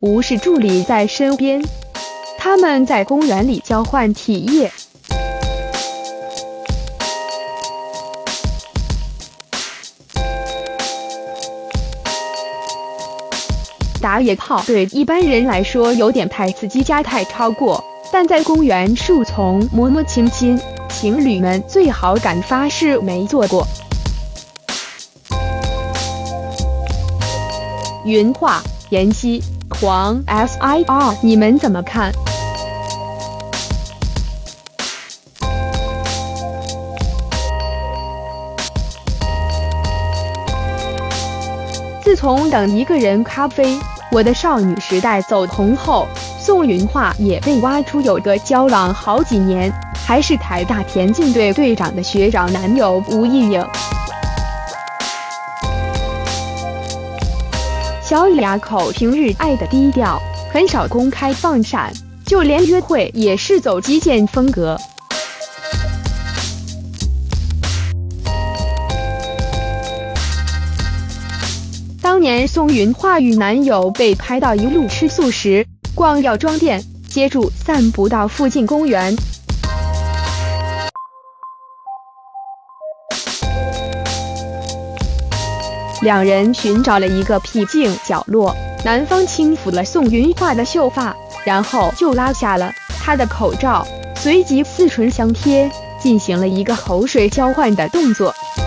无视助理在身边，他们在公园里交换体液。打野炮对一般人来说有点太刺激加太超过，但在公园树丛摸摸亲亲，情侣们最好敢发誓没做过。云画、妍希、狂 S.H.E 你们怎么看？自从等一个人咖啡，我的少女时代走红后，宋云画也被挖出有个交往好几年，还是台大田径队队长的学长男友吴亦颖。小俩口平日爱的低调，很少公开放闪，就连约会也是走极简风格。当年宋云画与男友被拍到一路吃素食、逛药妆店，接住散步到附近公园。两人寻找了一个僻静角落，男方轻抚了宋云画的秀发，然后就拉下了她的口罩，随即四唇相贴，进行了一个口水交换的动作。